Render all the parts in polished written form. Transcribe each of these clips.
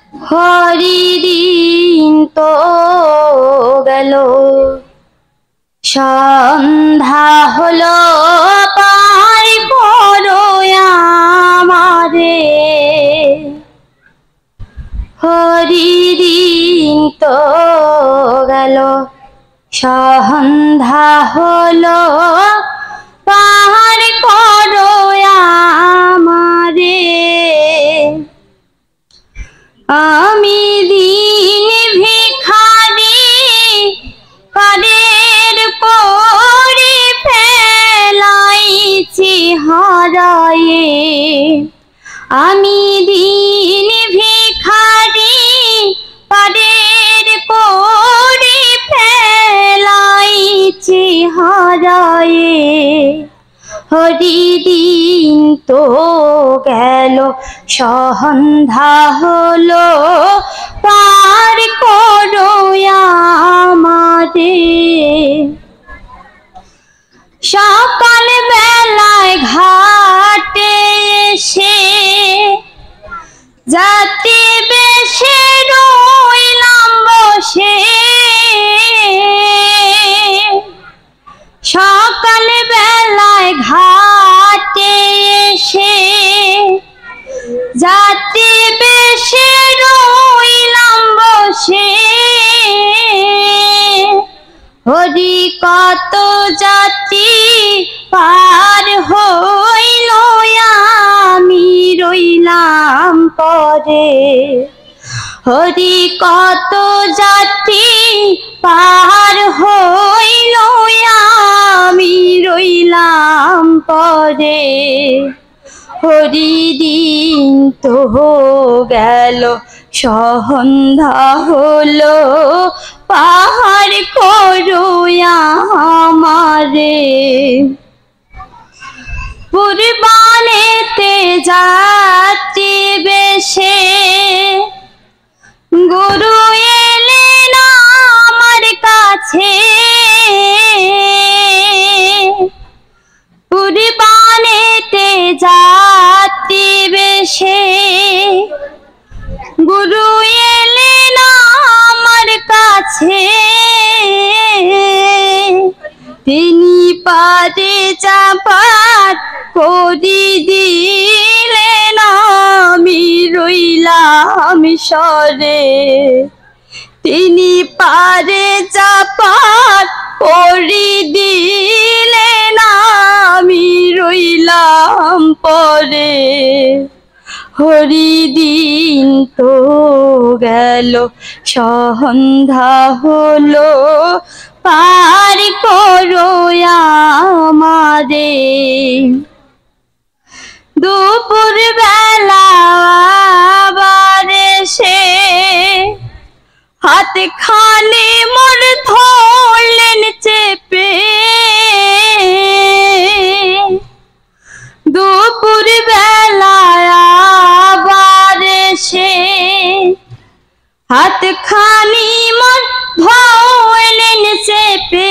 হরিদিন তো গেল, সন্ধ্যা হলো, পার করো আমারে। হরিদিন তো গেল, সন্ধ্যা হলো, পার করো আমারে। আমি দিন ভিখারি, পারের করে ফেলাইছি হারায়ে। আমি দিন ভিখারি, পারের করে ফেলাইছি হারায়ে। হরিদিন তো গেল, সন্ধ্যা হলো, পার করো আমারে। সকাল বেলায় ঘাটে এসে যাত্রী বেশে রইলাম বসে। সকাল বেলায় ঘাটে এসে যাত্রী বেশে রইলাম বসে। হরি কত যাত্রী পার হইল, আমি রইলাম পরে। হরি কত যাত্রী পার হইল, আমি রইলাম পরে। হরিদিন তো গেল, সন্ধ্যা হলো, পার করো আমারে। পূর্বানেতে যাত্রী বেশে গুরু এলেন আমার কাছে। পূর্বানেতে যাত্রী বেশে গুরু এলেন আমার কাছে। তিনি পারে যাবার করি দিলেন, আমি রইলাম সরে। তিনি পারে যাবার করি দিলেন, আমি রইলাম পরে। হরিদিন তো গেল, সন্ধ্যা হলো, পার করো আমারে। দুপুর বেলা আবার এসে হাত খানি মোর ধরলেন চেপে। দুপুর বেলা আবার এসে হাত খানি মোর ধরলেন চেপে।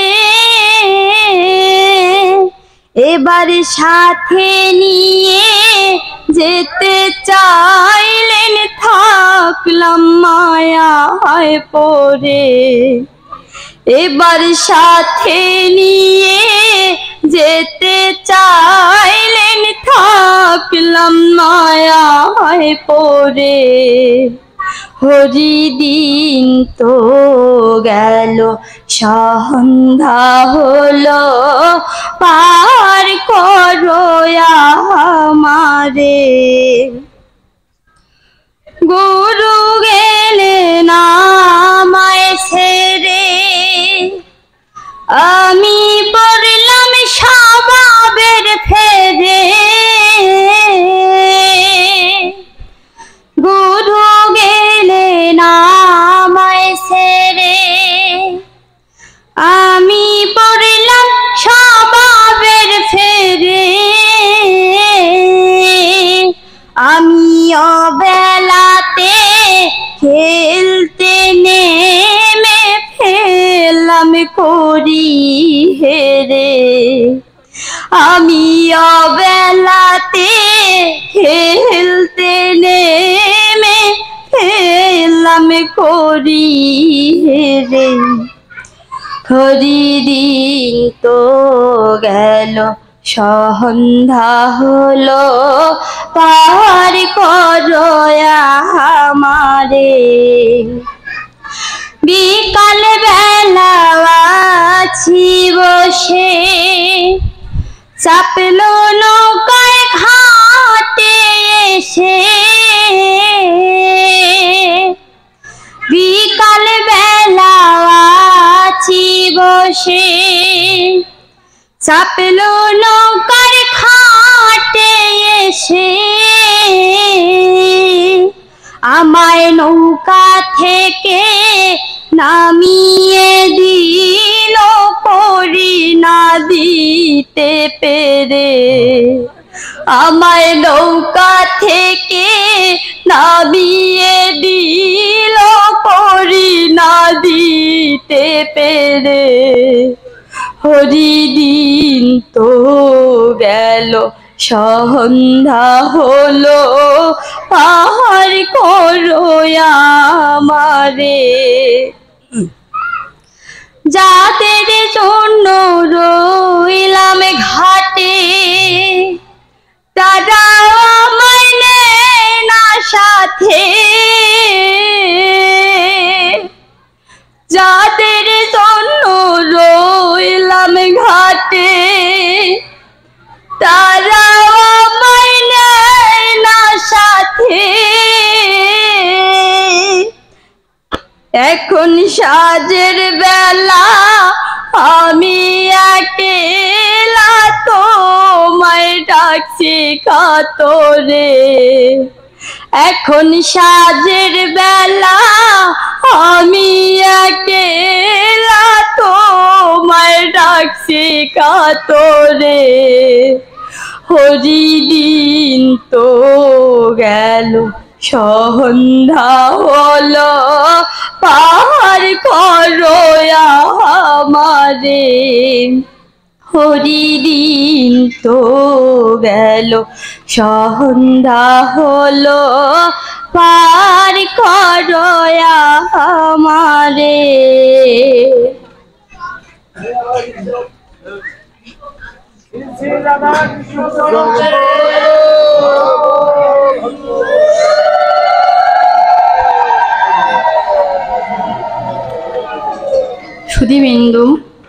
এবার সাথে নিয়ে যেতে চাইলেন, থাকলাম মায়ায় পড়ে। এবার সাথে নিয়ে যেতে চাইলেন, থাকলাম মায়ায় পড়ে। হরিদিন তো গেল, সন্ধ্যা হলো, পার করো আমারে। গুরু গেলেন আমায় ছেড়ে, আমি পড়লাম স্বভাবের ফেরে। গুরু গেলেন আমায় ছেড়ে, আমি পড়লাম স্বভাবের ফেরে। আমি অবেলাতে খেলতে নেমে ফেললাম করি হেরে। আমি অবেলাতে খেলতে নেমে করি রে। হরিদিন তো গেল সন্ধ্যা হলো, পার করো আমারে। বিকাল বেলা আছি বসে, চাপলো নৌকায় ঘাটে এসে। বিকাল বেলা আছি বসে, চাপলো নৌকার ঘাটে এসে। আমায় নৌকা থেকে নামিয়ে দিল করি না দিতে পেরে। আমায় নৌকা থেকে নামিয়ে দিল করি না দিতে পেরে। হরিদিন তো গেল সন্ধ্যা হলো, পার করো আমারে। যাদের জন্য রইলাম ঘাটে, তারা আমায় নেয় না সাথে। যাদের জন্য রইলাম ঘাটে, তারা আমায় নেয় না সাথে। এখন সাজের বেলা আমি একলা, তোমায় ডাকছি কাতরে। এখন সাজের বেলা আমি একলা, তোমায় ডাকছি কাতরে। হরিদিন তো গেল সন্ধ্যা হলো, পার করো আমারে। হরিদিন তো গেল সন্ধ্যা হলো, পার করো আমারে। সুধীবৃন্দু,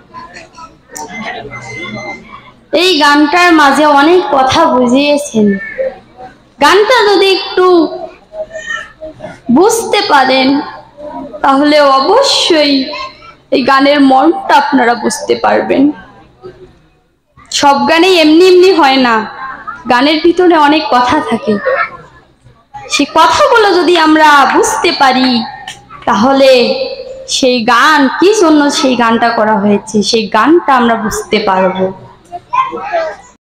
এই গানটার মাঝে অনেক কথা বুঝিয়েছেন। গানটা যদি একটু বুঝতে পারেন তাহলে অবশ্যই এই গানের মর্মটা আপনারা বুঝতে পারবেন। সব গানেই এমনি এমনি হয় না, গানের ভিতরে অনেক কথা থাকে। সেই কথাগুলো যদি আমরা বুঝতে পারি তাহলে সেই গান কি জন্য সেই গানটা করা হয়েছে সেই গানটা আমরা বুঝতে পারবো।